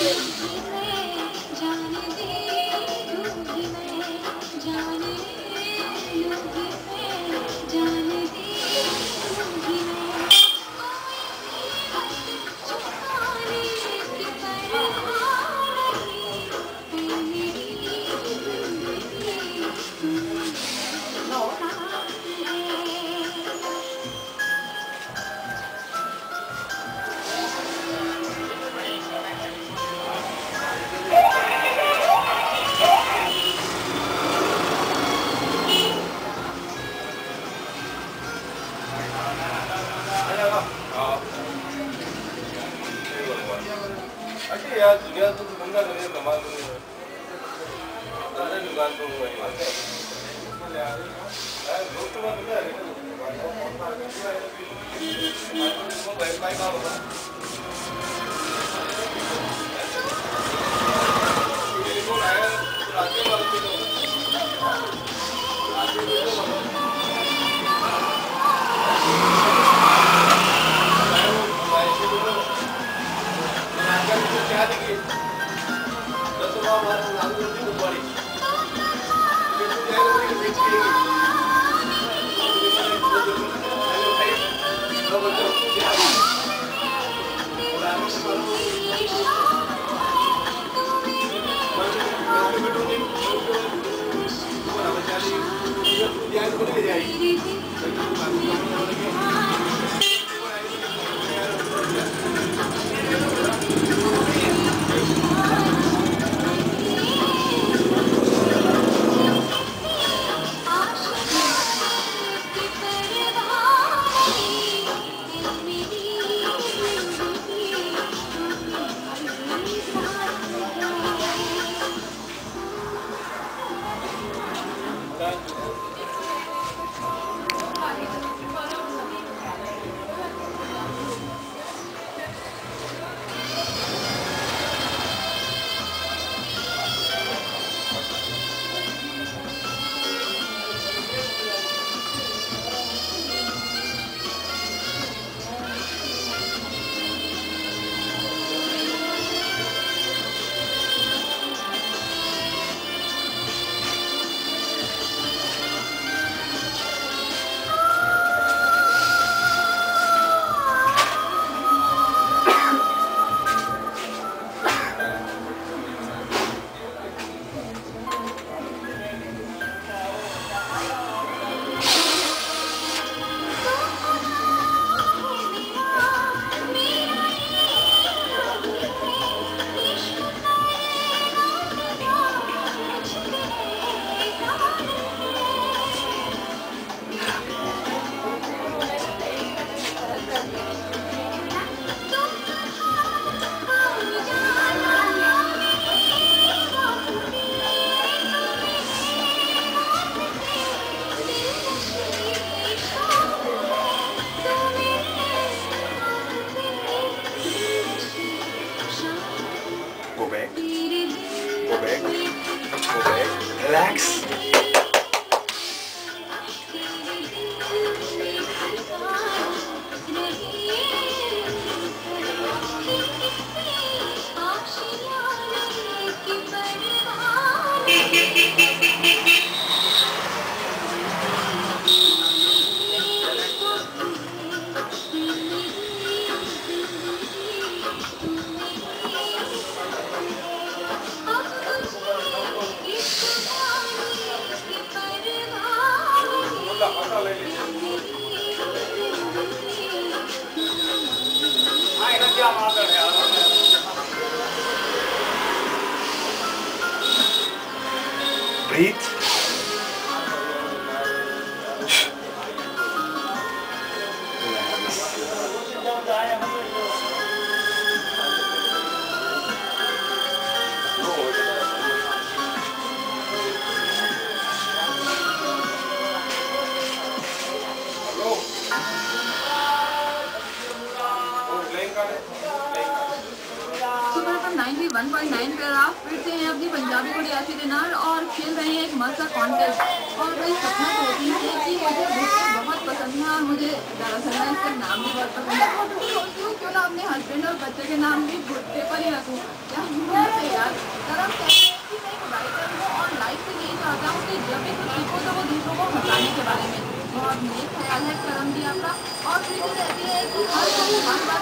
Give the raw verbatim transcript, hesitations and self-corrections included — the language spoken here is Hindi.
Relax. Ninety one point nine पर आप फिर से हैं अपनी पंजाबी को रियासी दिनार और खेल रहे हैं एक मस्त सा कॉन्टेस्ट। और वही सपना तो होती है कि मुझे भुट्टे बहुत पसंद है और मुझे दरअसल में इसका नाम भी बहुत पसंद है। तो सोचती हूँ क्यों ना अपने हस्बैंड और बच्चे के नाम भी भुट्टे पर ही रखूँ। यार यार करम कहते हैं कि मैं एक राइटर हूँ और लाइफ से यही चाहता हूँ कि जब भी कुछ लिखो तो वो दूसरों को हंसाने के बारे में। बहुत नेक ख्याल है करम जी आपका। और फिर रहती है कि हर